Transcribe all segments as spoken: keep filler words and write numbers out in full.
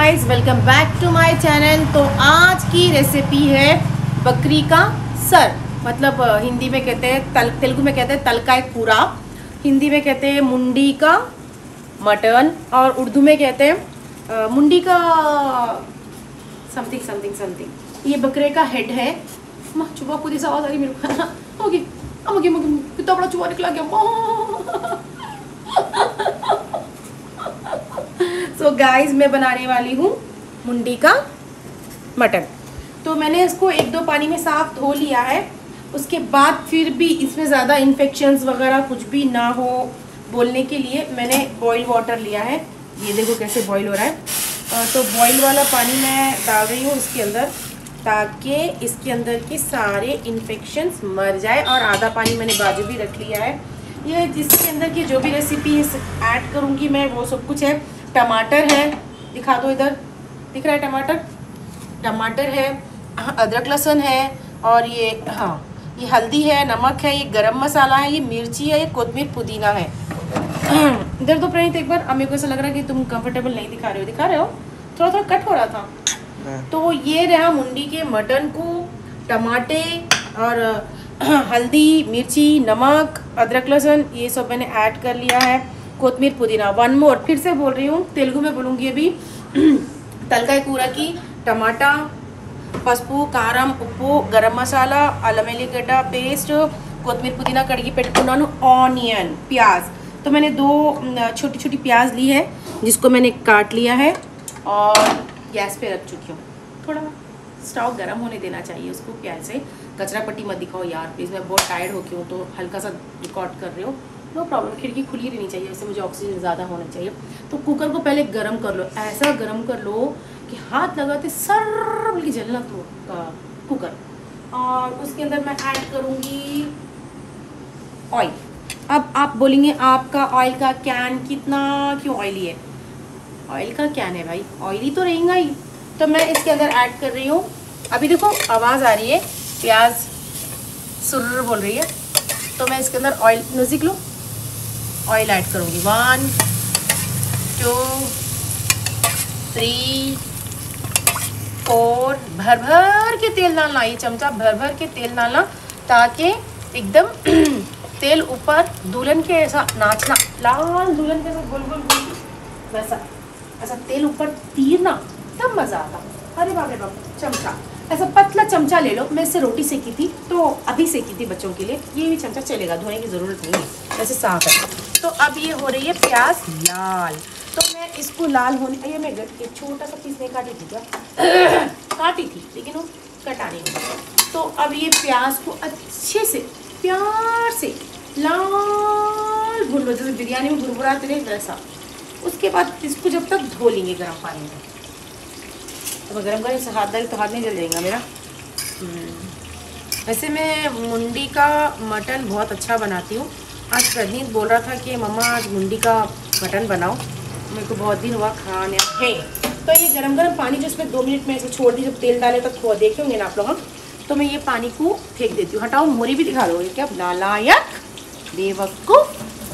Guys, welcome back to my channel. तो आज की रेसिपी है बकरी का सर, मतलब हिंदी में कहते हैं तल, तेलुगु में कहते हैं तल का एक पूरा, हिंदी में कहते हैं मुंडी का मटन और उर्दू में कहते हैं मुंडी का समथिंग समथिंग समथिंग। ये बकरे का हेड है। माँ चुबा खुद ही आवाज आ रही मेरे को। होगी होगी कितना बड़ा चुबा निकला गया। सो गाइस, मैं बनाने वाली हूँ मुंडी का मटन। तो मैंने इसको एक दो पानी में साफ धो लिया है। उसके बाद फिर भी इसमें ज़्यादा इन्फेक्शंस वगैरह कुछ भी ना हो बोलने के लिए मैंने बॉईल वाटर लिया है। ये देखो कैसे बॉईल हो रहा है। तो बॉईल वाला पानी मैं डाल रही हूँ इसके अंदर, ताकि इसके अंदर के सारे इन्फेक्शंस मर जाए। और आधा पानी मैंने बाजू भी रख लिया है। ये जिसके अंदर की जो भी रेसिपी ऐड करूँगी मैं, वो सब कुछ है। टमाटर है, दिखा दो इधर, दिख रहा है टमाटर। टमाटर है, अदरक लहसुन है, और ये हाँ ये हल्दी है, नमक है, ये गरम मसाला है, ये मिर्ची है, ये कोतमीर पुदीना है। इधर तो प्रणीत एक बार, मेरे को ऐसा लग रहा है कि तुम कंफर्टेबल नहीं दिखा रहे हो। दिखा रहे हो, थोड़ा थोड़ा कट हो रहा था। तो ये रहा मुंडी के मटन को, टमाटे और हल्दी, मिर्ची, नमक, अदरक लहसुन, ये सब मैंने ऐड कर लिया है। कोतमीर पुदीना, वन मोर, फिर से बोल रही हूँ, तेलुगु में बोलूँगी अभी। तलकाय कूरा की, टमाटा, पसपू, काराम, उप्पू, गरम मसाला, अल्लम वेल्लिगड्डा पेस्ट, कोतमीर पुदीना कड़गी पेట్టుకున్నాను, ऑनियन, प्याज। तो मैंने दो छोटी छोटी प्याज ली है, जिसको मैंने काट लिया है और गैस पे रख चुकी हूँ। थोड़ा स्टोव गर्म होने देना चाहिए उसको प्याज से। कचरा पट्टी मत दिखाओ यार प्लीज़, मैं बहुत टायर्ड हो गई हूँ, तो हल्का सा रिकॉर्ड कर रहे हो, नो प्रॉब्लम। खिड़की खुली रहनी चाहिए, वैसे मुझे ऑक्सीजन ज़्यादा होना चाहिए। तो कुकर को पहले गरम कर लो, ऐसा गरम कर लो कि हाथ लगाते सर बल्कि जलना तो कुकर। और उसके अंदर मैं ऐड करूँगी ऑयल। अब आप बोलेंगे आपका ऑयल का कैन कितना क्यों ऑयली है? ऑयल का कैन है भाई, ऑयली तो रहेगा ही। तो मैं इसके अंदर ऐड कर रही हूँ, अभी देखो आवाज़ आ रही है, प्याज सुर्र बोल रही है। तो मैं इसके अंदर ऑयल, नज़दीक लो, ऑयल ऐड करूँगी। वन टू थ्री फोर, भर भर के तेल डालना, ये चमचा भर भर के तेल डालना, ताकि एकदम तेल ऊपर दुल्हन के ऐसा नाचना, लाल दुल्हन के गोल गोल गोल वैसा, ऐसा तेल ऊपर तीरना, तब मज़ा आता। अरे बाप रे बाप, चमचा ऐसा पतला चमचा ले लो। मैं इससे रोटी सेकी थी, तो अभी सेकी थी बच्चों के लिए। ये भी चमचा चलेगा, धोने की ज़रूरत नहीं है, वैसे साफ है। तो अब ये हो रही है प्याज लाल। तो मैं इसको लाल होने, ये मैं एक छोटा सा पीस नहीं काटी थी क्या? काटी थी, लेकिन वो कटा नहीं। तो अब ये प्याज को अच्छे से प्यार से लाल भून लो, जैसे बिरयानी में भुरभुराते रहे वैसा। उसके बाद इसको जब तक धो लेंगे गर्म पानी में। तो गर्म पानी से हाथ डाल तो हाथ नहीं जल जाएगा मेरा। वैसे मैं मुंडी का मटन बहुत अच्छा बनाती हूँ। आज प्रदीप बोल रहा था कि मम्मा आज मुंडी का मटन बनाओ, मेरे को बहुत दिन हुआ खाने है। तो ये गरम गरम पानी जो इसमें दो मिनट में ऐसे छोड़ दी, जब तेल डाले तक तो देखे होंगे ना आप लोग। तो मैं ये पानी को फेंक देती हूँ। हटाओ, मोरी भी दिखा दो, ये क्या नालायक बेवकूफ।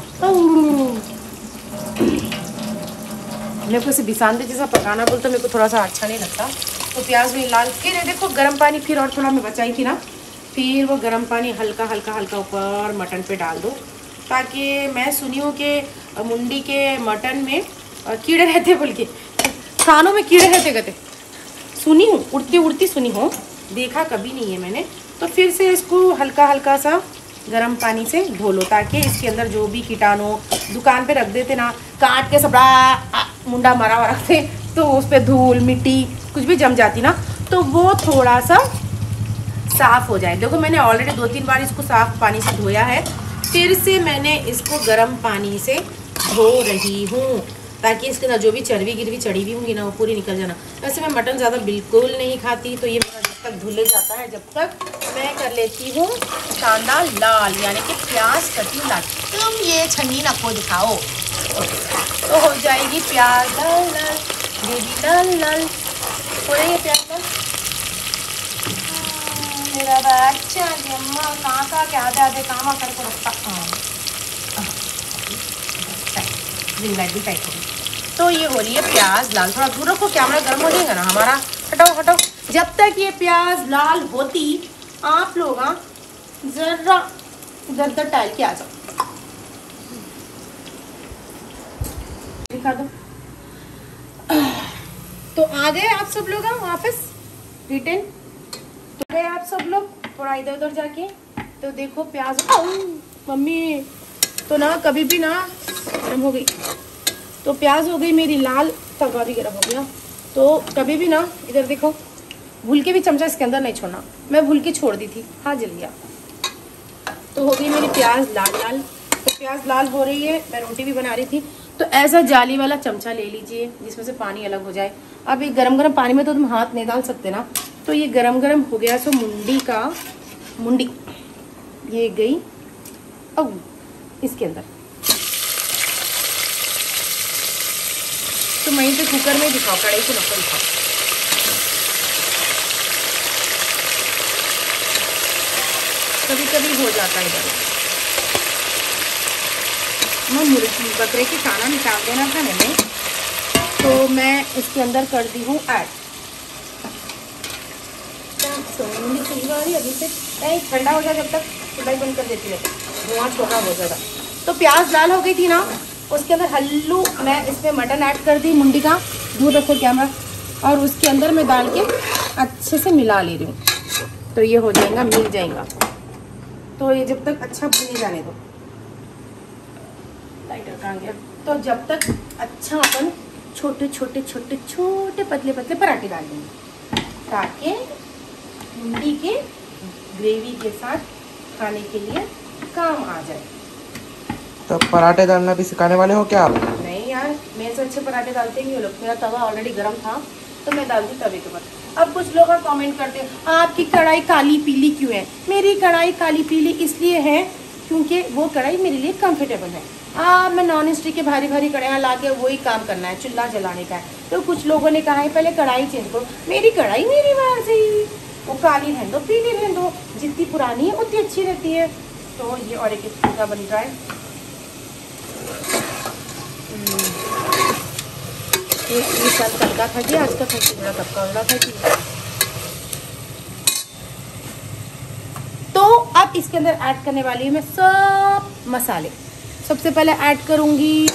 मेरे को इसे बिसानते जैसा पकाना बोलता, मेरे को थोड़ा सा अच्छा नहीं लगता। तो प्याज में लाल, फिर देखो गर्म पानी फिर और थोड़ा मैं बचाई थी ना, फिर वो गर्म पानी हल्का हल्का हल्का ऊपर मटन पे डाल दो, ताकि मैं सुनी हूँ कि मुंडी के मटन में कीड़े रहते, बोल के खानों में कीड़े रहते कहते, सुनी हूँ, उड़ती उड़ती सुनी हूँ, देखा कभी नहीं है मैंने। तो फिर से इसको हल्का हल्का सा गर्म पानी से धो लो, ताकि इसके अंदर जो भी कीटाणु दुकान पे रख देते ना, काट के सबड़ा मुंडा मरा वरा थे, तो उस पर धूल मिट्टी कुछ भी जम जाती ना, तो वो थोड़ा सा साफ़ हो जाए। देखो मैंने ऑलरेडी दो तीन बार इसको साफ़ पानी से धोया है, फिर से मैंने इसको गर्म पानी से धो रही हूँ, ताकि इसके अंदर जो भी चर्बी गिरवी चढ़ी हुई होंगी ना, वो पूरी निकल जाना। वैसे मैं मटन ज़्यादा बिल्कुल नहीं खाती, तो ये मेरा जब तक धुले जाता है, जब तक मैं कर लेती हूँ कांदा लाल, यानी कि प्याज कटी लाल। तुम ये छन्नी ना को दिखाओ, तो हो जाएगी प्याज लाल लाल, बेबी लाल लाल, हो रही है प्याज लाल। मेरा बच्चा अम्मा कहाँ कहाँ के आधे आधे काम करके रखता। हाँ, रिंग लाइट भी टाइट हो गई। तो ये हो रही है प्याज लाल। थोड़ा दूर रखो, कैमरा गर्म हो जाएगा ना हमारा। हटाओ हटाओ। जब तक ये प्याज लाल होती आप लोग हाँ जरा इधर उधर टाइल के आ जाओ। दिखा दो। तो आ गए आप सब लोग वापस रिटर्न। तो गए आप सब लोग थोड़ा इधर उधर जाके। तो देखो प्याज मम्मी तो ना कभी भी ना गर्म हो गई। तो प्याज हो गई मेरी लाल, तवा भी गर्म हो गया। तो कभी भी ना इधर देखो, भूल के भी चमचा इसके अंदर नहीं छोड़ना। मैं भूल के छोड़ दी थी, हाँ जल गया। तो हो गई मेरी प्याज लाल लाल। तो प्याज लाल हो रही है, मैं रोटी भी बना रही थी। तो ऐसा जाली वाला चमचा ले लीजिए जिसमें से पानी अलग हो जाए। अब ये गरम गरम पानी में तो तुम हाथ नहीं डाल सकते ना। तो ये गरम गरम हो गया। सो मुंडी का मुंडी ये गई अब इसके अंदर। तो वहीं पे कुकर में दिखाओ, कढ़ाई को नक्कर दिखाओ। कभी कभी हो जाता है इधर। मैं मुर्गी बकरे के खाना निकाल देना था मैंने, तो मैं इसके अंदर कर दी हूँ ऐड। अभी से नहीं ठंडा हो जाए जब तक चुलाई बंद कर देती है, धुआं छोटा हो जाएगा। तो प्याज लाल हो गई थी ना, उसके अंदर हल्लू मैं इसमें मटन ऐड कर दी मुंडी का। दूर रखो कैमरा। और उसके अंदर मैं डाल के अच्छे से मिला ले रही हूँ। तो ये हो जाएगा, मिल जाएगा। तो ये जब तक अच्छा भुने जाने दो। लाइटर कहाँ गया? तो जब तक अच्छा अपन छोटे छोटे छोटे छोटे पतले पतले पराठे डाल देंगे ताकि मुंडी के ग्रेवी के साथ खाने के लिए काम आ जाए। तो पराठे डालना भी सिखाने वाले हो क्या आप? नहीं यार, मेरे से अच्छे पराठे डालते ही लोग। मेरा तवा ऑलरेडी गर्म था तो मैं डाल दी तवे के ऊपर। अब कुछ लोग कमेंट करते हैं आपकी कढ़ाई काली पीली क्यों है? मेरी कढ़ाई काली पीली इसलिए है क्योंकि वो कढ़ाई मेरे लिए कंफर्टेबल है। अब मैं नॉन स्टिक के भारी भारी कढ़ाइयाँ ला के वही काम करना है, चूल्हा जलाने का है। तो कुछ लोगों ने कहा है पहले कढ़ाई चेंज करो। मेरी कढ़ाई मेरी वजह से ही वो काली रहने दो, पीली रहने दो, जितनी पुरानी है उतनी अच्छी रहती है। तो ये और एक फुल्का बन रहा है। ये साल कल का था कि आज का था कि बड़ा कब का वाला था कि। तो अब इसके अंदर ऐड करने वाली हूँ मैं सब मसाले। सबसे पहले ऐड करूंगी,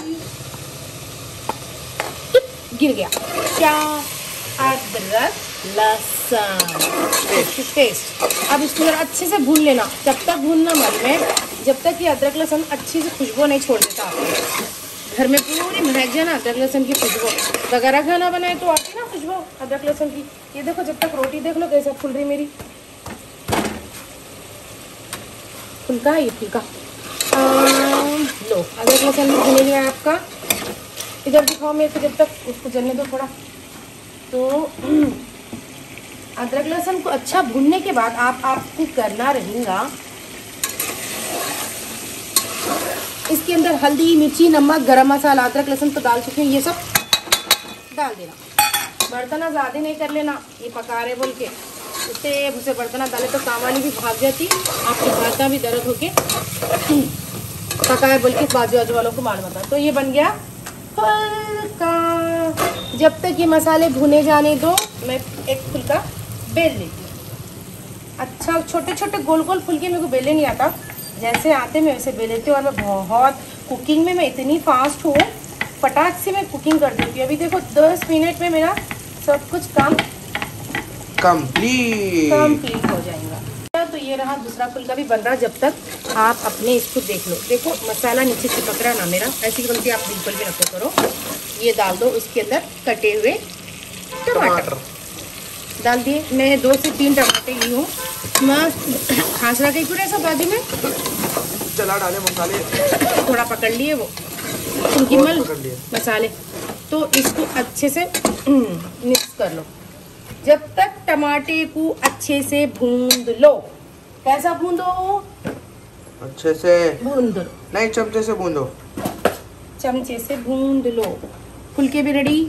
गिर गया क्या, अदरक लहसुन पेस्ट। अब इसको जरा अच्छे से भून लेना। जब तक भूनना मन में, जब तक ये अदरक लहसुन अच्छी से खुशबू नहीं छोड़ देता। आपको घर में पूरी महक जाए ना अदरक लहसुन की खुशबू। वगैरह खाना बनाए तो आती ना खुशबू अदरक लहसुन की। ये देखो जब तक रोटी देख लो कैसा फूल रही मेरी। फुल्का है ये फुल्का। लो अदरक लहसुन भी भुने लिया आपका। इधर दिखाओ मेरे को, जब तक उसको जलने दो थोड़ा। तो अदरक लहसुन को अच्छा भूनने के बाद आप आपको करना रहेगा इसके अंदर हल्दी मिर्ची नमक गरम मसाला अदरक लहसुन तो डाल चुके हैं, ये सब डाल देना। बर्तन ज़्यादा नहीं कर लेना, ये पका रहे बोल के उससे उसे बर्तन डाले तो काम वाली भी भाग जाती, आपकी भाता भी दर्द होके पकाए बोल के बाजू बाजू वालों को मालूम होता। तो ये बन गया फुल्का। जब तक ये मसाले भुने जाने दो, मैं एक फुल्का बेल लेती हूँ। अच्छा छोटे छोटे गोल गोल फुल्के मेरे को बेले नहीं आता, जैसे आते मैं वैसे बेल लेती हूँ। और मैं बहुत कुकिंग में मैं इतनी फास्ट हूँ, फटाक से मैं कुकिंग कर देती हूँ। अभी देखो दस मिनट में मेरा सब कुछ काम कंप्लीट कंप्लीट हो जाएगा। तो ये रहा दूसरा फुल्का भी बन रहा। जब तक आप अपने इसको देख लो, देखो मसाला नीचे चिपक रहा ना मेरा, ऐसी गलती आप बिल्कुल भी ना करो। ये डाल दो इसके अंदर कटे हुए टमाटर डाल दिए। मैं दो से तीन टमाटर ली हूँ। मस्त खास रहा क्यों ऐसा बादी में चला डाले मसाले थोड़ा पकड़ लिए वो उनकी मल मसाले। तो इसको अच्छे से मिक्स कर लो जब तक टमाटे को अच्छे से भून लो। कैसा भून दो? अच्छे से भून दो, नहीं चमचे से भून दो। चमचे से भून लो। फुलके भी रेडी।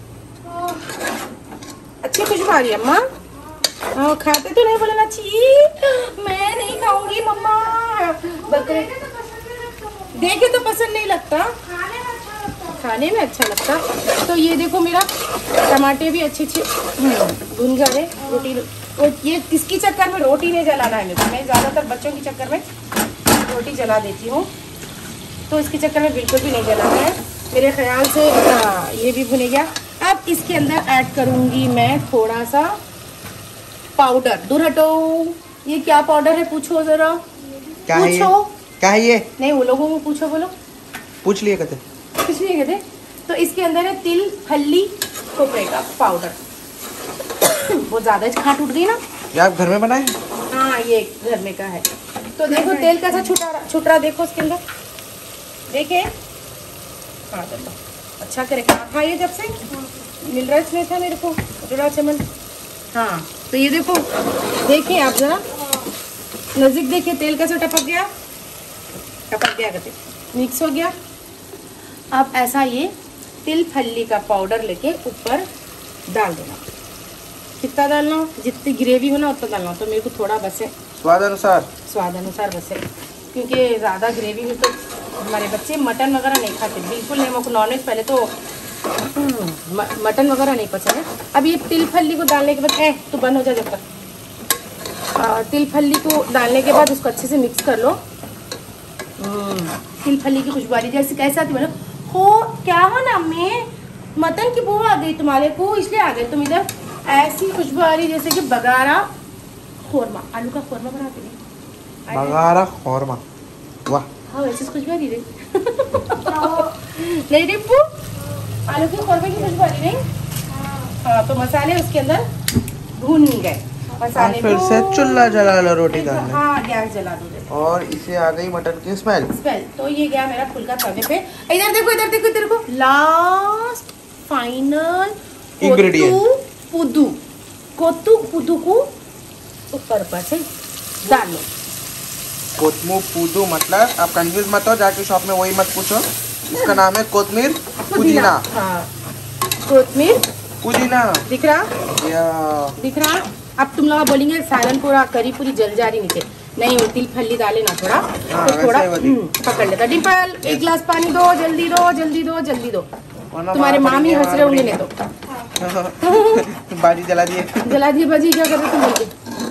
अच्छी खुशबू आ रही है अम्मा। हाँ खाते तो नहीं बोलना चाहिए, मैं नहीं खाऊंगी मम्मा। बकरे देखे तो पसंद नहीं लगता, खाने में अच्छा लगता। तो ये देखो मेरा टमाटे भी अच्छे अच्छे भुन गए। रोटी और ये इसकी चक्कर में रोटी नहीं जलाना है मेरे को। मैं ज़्यादातर बच्चों के चक्कर में रोटी जला देती हूँ, तो इसके चक्कर में बिल्कुल भी नहीं जलाना है मेरे ख्याल से। हाँ, ये भी भुने गया। अब इसके अंदर ऐड करूँगी मैं थोड़ा सा पाउडर। दूर हटो, ये क्या पाउडर है पूछो जरा। क्या पूछो है ये? क्या है ये? नहीं, वो लोगों को पूछो, बोलो। पूछ लिए कहते कुछ नहीं कहते। तो इसके अंदर है तिल फल्ली खोपरे का पाउडर। वो ज्यादा खाट उठ गई ना। ये आप घर में बनाए? हाँ, ये घर में का है। तो देखो तेल कैसा छुटा रहा छुट रहा देखो उसके अंदर, देखे। हाँ चलो, अच्छा करे। कहाँ था ये जब से मिल रहा इसमें था मेरे को जुड़ा चमन। हाँ, तो ये देखो, देखिए आप जरा नजदीक देखिए, तेल कैसे टपक गया, टपक गया कहते, मिक्स हो गया। अब ऐसा ये तिल फल्ली का पाउडर लेके ऊपर डाल देना। कितना डालना? जितनी ग्रेवी हो ना उतना डालना। तो मेरे को थोड़ा बस है, स्वाद अनुसार स्वाद अनुसार बस है, क्योंकि ज़्यादा ग्रेवी में तो हमारे बच्चे मटन वगैरह नहीं खाते बिल्कुल नहीं। मेरे को नॉनवेज पहले तो मटन वगैरह नहीं पसंद है। अब ये तिल फल्ली को डालने के बाद है तो बंद हो जाए जब तक। आ, तिल फल्ली को डालने के बाद उसको अच्छे से मिक्स कर लो। तिल फल्ली की खुशबू आ रही जैसे कैसे आती बोलो हो क्या हो ना, मैं मटन की बू आ गई तुम्हारे को, इसलिए आ गए तुम इधर। ऐसी खुशबू आ रही जैसे कि बगारा खोरमा, आलू का खोरमा बनाते हैं। बगारा खोरमा, वाह। हाँ, वैसे खुशबू आ रही रे। नहीं डिप्पू, आलू के खोरमे की खुशबू आ रही नहीं। हाँ, तो मसाले उसके अंदर भून गए। मसाले फिर से चूल्हा जला लो रोटी डालने। हाँ, गैस जला दो और इसे आ गई मटन की स्मेल। स्मेल तो ये गया मेरा फुल्का तवे पे। इधर देखो, इधर देखो, इधर देखो, लास्ट फाइनल इंग्रेडिएंट पुदू कोतु पुदू को ऊपर पर से डाल लो। कोतमू पुदू मतलब आप कंफ्यूज मत हो, जाके शॉप में वही मत पूछो। इसका नाम है कोतमीर पुदीना। हाँ, कोतमीर पुदीना दिख रहा, या दिख रहा। अब तुम लोग बोलेंगे सालन पूरा करी पूरी जल जा रही नीचे। नहीं, वो तिल फल्ली डाले ना थोड़ा, हाँ, तो थोड़ा वैसे पकड़ लेता। डिम्पल एक गिलास पानी दो, जल्दी दो, जल्दी दो, जल्दी दो। तुम्हारे मामी हंस रहे होंगे नहीं तो। बाजी जला दिए, जला दिए बाजी, क्या कर रहे तुम बोलते।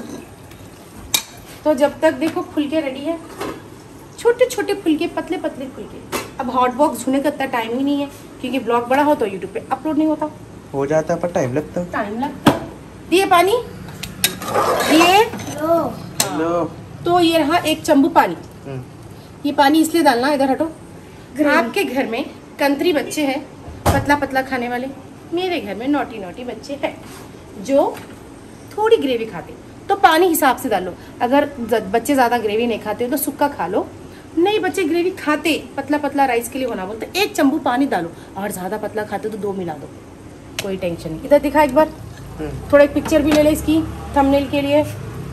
तो जब तक देखो फुलके रेडी है, छोटे छोटे फुलके, पतले पतले फुलके। अब हॉट बॉक्स छूने का इतना टाइम ही नहीं है, क्योंकि ब्लॉग बड़ा हो तो यूट्यूब पे अपलोड नहीं होता। हो जाता है पर टाइम लगता है। टाइम लगता है। दिए पानी, दिए लो। तो ये रहा एक चम्बू पानी। ये पानी इसलिए डालना, इधर हटो। आपके घर में कंत्री बच्चे हैं पतला पतला खाने वाले, मेरे घर में नोटी नोटी बच्चे हैं जो थोड़ी ग्रेवी खाते, तो पानी हिसाब से डालो। अगर बच्चे ज़्यादा ग्रेवी नहीं खाते तो सूखा खा लो, नहीं बच्चे ग्रेवी खाते पतला पतला राइस के लिए होना बोलते एक चम्बू पानी डालो, और ज़्यादा पतला खाते तो दो मिला दो, कोई टेंशन नहीं। इधर दिखा एक बार, थोड़ा एक पिक्चर भी ले ले इसकी थंबनेल के लिए।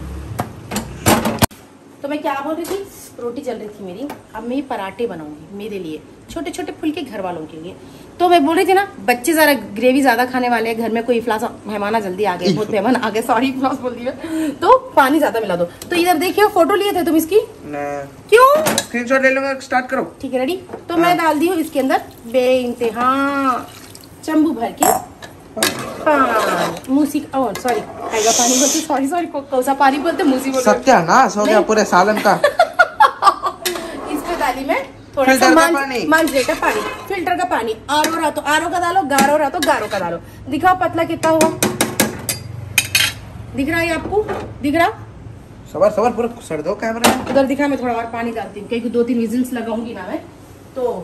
तो मैं क्या बोल रही थी, रोटी जल रही थी मेरी। अब मैं ये पराठे बनाऊंगी मेरे लिए, छोटे छोटे फुलके घर वालों के लिए। तो मैं बोल रही थी ना, बच्चे ज़रा ग्रेवी ज़्यादा खाने वाले हैं, घर में कोई इफ्लास मेहमान जल्दी आ गए, बहुत मेहमान आ गए, सॉरी इफ्लास बोल दिया, तो पानी ज़्यादा मिला दो। तो इधर देखिए, फोटो लिए थे तुम इसकी, क्यों? स्क्रीनशॉट ले लूंगा, स्टार्ट करो। ठीक है, रेडी। तो मैं डाल दी हूँ इसके अंदर बेइंतहा चम्बू भर के मूसी, ओह सॉरी टाइगर पानी बोलते, सॉरी सॉरी कौसा पानी बोलते, मूसी बोलते। सत्यानाश हो गया पूरे सालन का। इसमें डाली मैं थोड़ा सा मांझ का पानी, फिल्टर का पानी। आरो रहा तो आरो का डालो, गारो रहा तो गारो का डालो। दिखाओ पतला कितना हुआ, दिख रहा है आपको? दिख रहा? सबर सबर पूरा सर दो कैमरा। उधर दिखा, मैं थोड़ा और पानी डालती हूँ क्योंकि दो तीन विजिल्स लगाऊंगी ना मैं, तो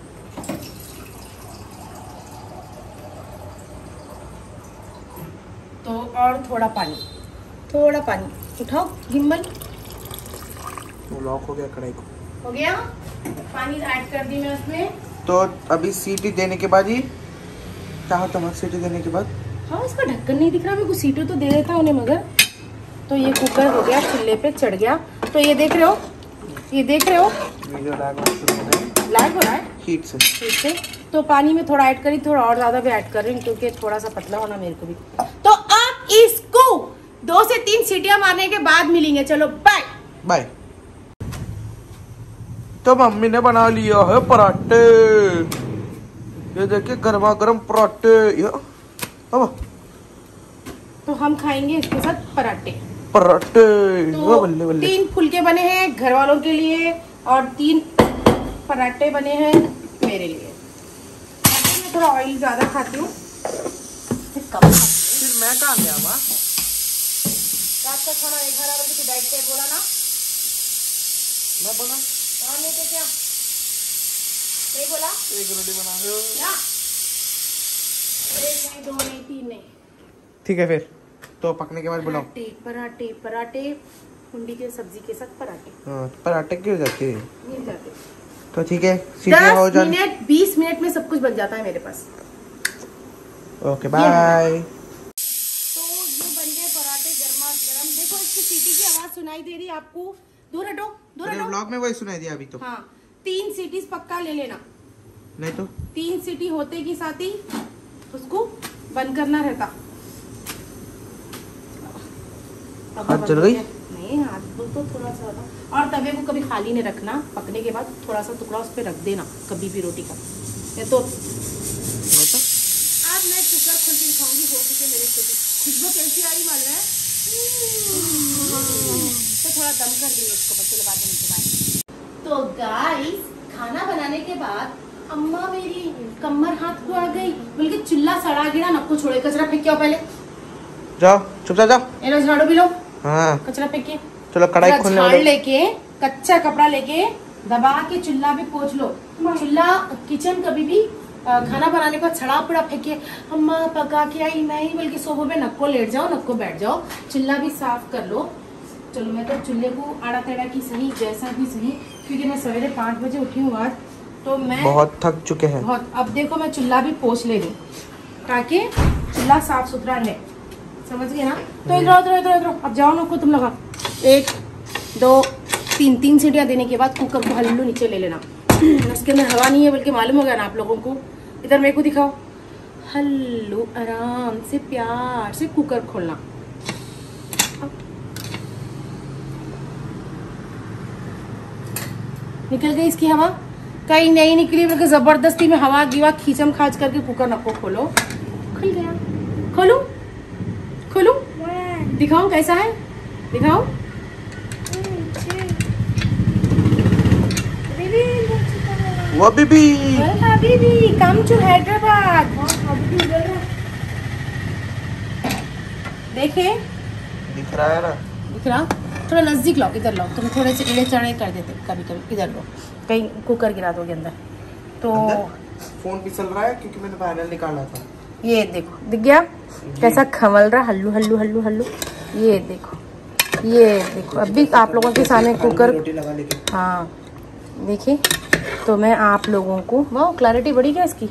तो और थोड़ा पानी, थोड़ा पानी उठाओ गिम्बल। लॉक हो गया कढ़ाई को, हो गया। पानी ऐड कर दी मैं उसमें। तो अभी सीटी देने के बाद ही क्या होता है? सीटी देने के बाद हाँ, इसका ढक्कन नहीं दिख रहा मेरे को, सीटी तो दे देता उन्हें, मगर तो ये कुकर हो गया, चूल्हे पे चढ़ गया। तो ये देख रहे हो, ये देख रहे हो वीडियो लैग लैग हो रहा है हीट से, हीट से। तो पानी में थोड़ा ऐड करी, थोड़ा और ज्यादा भी ऐड कर रही हूँ क्योंकि थोड़ा सा पतला होना मेरे को भी। तो अब इसको दो से तीन सीटियां मारने के बाद मिलेंगे। चलो बाय बाय। तो मम्मी ने बना लिया है पराठे। ये देखिए गर्मा गर्म पराठे। अब तो हम खाएंगे इसके साथ पराठे। पराठे तो बल्ले बल्ले। तीन फुलके बने हैं घर वालों के लिए और तीन पराठे बने हैं मेरे लिए। मैं थोड़ा ऑयल ज्यादा खाती हूँ, कम खाती हूँ। फिर मैं कहाँ गया वहाँ? रात का खाना एक घर वालों की डाइट पे बोला ना? मैं बोला हाँ नहीं तो क्या नहीं बोला? एक रोटी बना दो। एक नहीं, दो नहीं, तीन नहीं। ठीक है फिर तो पकने के बाद बुलाओ। पराठे पराठे पराठे मुंडी के सब्जी के साथ पराठे। हाँ पराठे गिर जाते हैं। मिल जाते। तो ठीक है सीधे हो दस मिनट बीस मिनट में सब कुछ बन जाता है मेरे पास। Okay bye. तो ये बन गए पराठे गर्मा गर्म। देखो इसकी सीटी की आवाज सुनाई दे रही है आपको? दूर हटो दूर हटो। ब्लॉग में वही सुनाई दिया अभी तो। हाँ तीन सीटीज पक्का ले लेना, नहीं तो तीन सीटी होते की साथ ही उसको बंद करना रहता। हाथ जल गई? नहीं हाथ तो थोड़ा सा ना। और तवे को कभी खाली नहीं रखना, पकने के बाद थोड़ा सा टुकड़ा उस पर रख देना कभी भी रोटी का। ये तो नहीं तो आज मैं कुकर खोल के दिखाऊंगी हो सके मेरे से। खुशबू कैसी आ रही मालूम है? तो थोड़ा दम कर देंगे इसको, बच्चे बाद में नीचे बात। तो गाइस खाना बनाने के बाद अम्मा मेरी कमर हाथ को आ गई, बल्कि चूल्हा सड़ा गिरा, नको छोड़े कचरा फेंक आओ पहले। जाओ चुपचाप जाओ। ये लो झाड़ू भी लो। हाँ कचरा फेंके। चलो कढ़ाई खोलने झाड़ वाले। लेके कच्चा कपड़ा लेके दबा के चूल्हा भी पोंछ लो। चूल्हा किचन कभी भी आ, खाना बनाने का छड़ा पड़ा फेंके अम्मा पका के आई नहीं, बल्कि सोफे पे नक्को लेट जाओ, नक्को बैठ जाओ। चूल्हा भी साफ कर लो। चलो मैं तो चूल्हे को आड़ा टेढ़ा की सही जैसा भी सही, क्योंकि मैं सवेरे पाँच बजे उठी हूँ आज, तो मैं बहुत थक चुके हैं बहुत। अब देखो मैं चूल्हा भी पोंछ ले रही ताकि चूल्हा साफ सुथरा रहे, समझ गए ना? तो इधर इधर इधर इधर अब जाओ नको तुम लगा। एक दो तीन तीन सीटियां देने के बाद कुकर को हल्लू नीचे ले लेना। उसके अंदर हवा नहीं है, बल्कि मालूम होगा ना आप लोगों को। इधर मेरे को दिखाओ, हल्लू आराम से प्यार से कुकर खोलना। निकल गई इसकी हवा? कहीं नहीं निकली, बल्कि जबरदस्ती में हवा गिवा खींचम खाच करके कुकर नको खोलो। खुल गया। खोलू खोलू दिखाऊं कैसा है? दिखाऊं? वो बीबी हबीबी कम टू हैदराबाद। देखे दिख रहा है ना? दिख रहा? थोड़ा नजदीक लाओ, इधर लाओ। तुम थोड़े से एड़े चढ़े कर देते कभी कभी। इधर लो, कहीं कुकर गिरा दोगे अंदर तो। फोन फिसल रहा है क्योंकि मैंने पैनल निकाला था। ये देखो दिख गया कैसा खमल रहा, हल्लू हल्लू हल्लू हल्लू। ये देखो ये देखो अभी आप लोगों के सामने कुकर। रोटी लगा लेके। हाँ देखिए, तो मैं आप लोगों को, वाह क्लैरिटी बढ़ी क्या इसकी?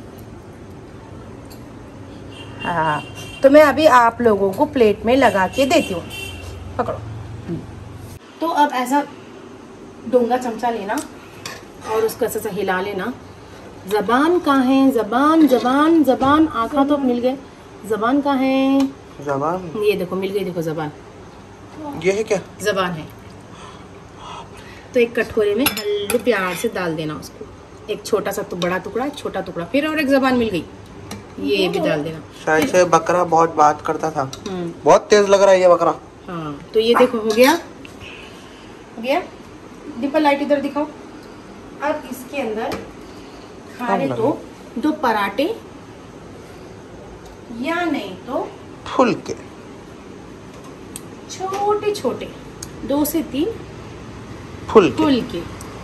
हाँ तो मैं अभी आप लोगों को प्लेट में लगा के देती हूँ। पकड़ो। तो अब ऐसा डोंगा चमचा लेना और उसको ऐसा हिला लेना। जबान कहाँ है? जबान जबान जबान। आँखा तो मिल गए, जबान कहाँ है? जबान ये देखो मिल गई, देखो जबान। ये है क्या? जबान है। तो एक कटोरे में हल्लू प्यार से डाल देना उसको। एक छोटा सा तो बड़ा टुकड़ा, एक छोटा टुकड़ा, फिर और एक जबान मिल गई, ये भी डाल देना। शायद से बकरा बहुत बात करता था। बहुत तेज लग रहा है ये बकरा। हाँ तो ये देखो हो गया हो गया। दीपा लाइट इधर दिखाओ। अब इसके अंदर खाने तो दो पराठे या नहीं तो फुलके छोटे छोटे, दो से तीन फुलके फुलके।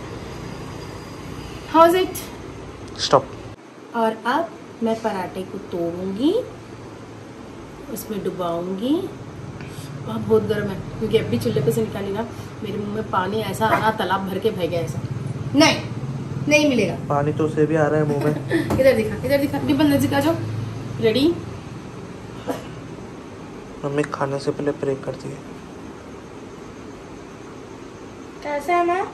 How is it? स्टॉप। और अब मैं पराठे को तोड़ूंगी, उसमें डुबाऊंगी। वह बहुत गर्म है, क्योंकि अभी चूल्हे पे से निकाली ना, मेरे मुंह में पानी ऐसा आ रहा, तालाब भर के बह गया ऐसा। नहीं नहीं मिलेगा पानी तो उसे भी आ रहा है मुंह में। इधर दिखा इधर दिखा, डिब्बल नजदीक आ जाओ। रेडी? मम्मी खाने से पहले प्रे करती है। कैसा है माँ?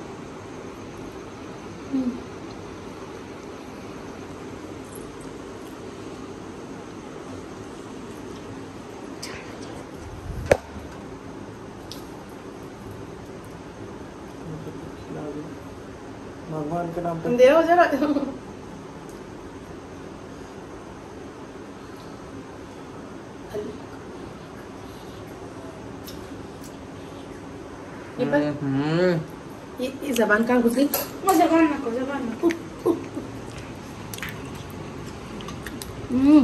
भगवान के नाम पे दे जरा। हम्म ये, ये जबान कहाँ घुस गई? जबान नको जबान नको। हम्म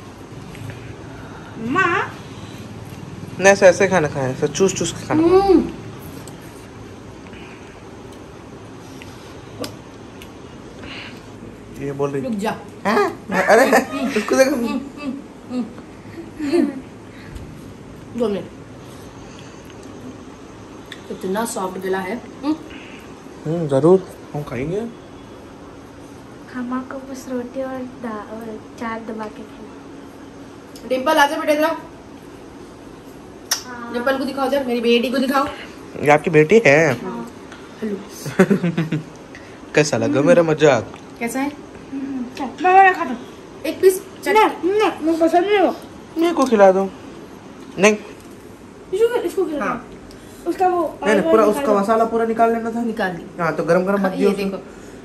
माँ नहीं ऐसे ऐसे खाना खाए, ऐसे चूस चूस के खाना। हम्म ये बोल रही रुक जा। हैं? अरे उसको देखो। दो मिनट। इतना सॉफ्ट गला है। हम्म, हम्म जरूर हम खाएंगे। हमा को बस रोटी और दाल और चार दबा के खाना। डिम्पल आजा बेटे इधर। डिम्पल को दिखाओ जरा, मेरी बेटी को दिखाओ। ये आपकी बेटी है? हेलो। कैसा लगा मेरा मजाक? कैसा है? मैं मैं खाता हूँ। एक पीस नहीं नहीं मुझे पसंद नहीं हो। मेरे को खिला दो। नहीं इसको इसको खिला हाँ। दो। उसका वो नहीं नहीं, पूरा उसका मसाला पूरा निकाल लेना था। निकाल दी। हाँ तो गरम गरम मत ये दियो। देखो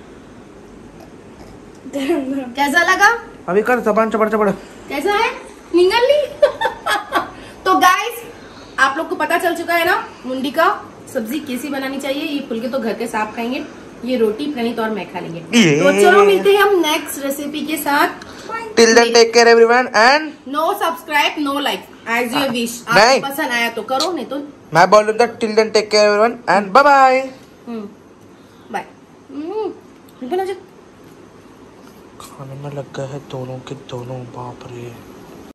गरम गरम। कैसा लगा? अभी कर जबान चपड़ चपड़। कैसा है? निगल ली। तो गाइस आप लोग को पता चल चुका है ना मुंडी का सब्जी कैसी बनानी चाहिए। ये फुलके तो घर के साफ खाएंगे, ये रोटी प्रणीत और मैं खा लेंगे। ये। तो चलो मिलते हैं हम नेक्स्ट रेसिपी के साथ। Till then take care everyone and no subscribe no like as you wish. नहीं। आपको पसंद आया तो करो, नहीं तो मैं बोल रहा था till then take care everyone and bye bye. Bye. खाने में लग गए हैं दोनों के दोनों, बाप रे।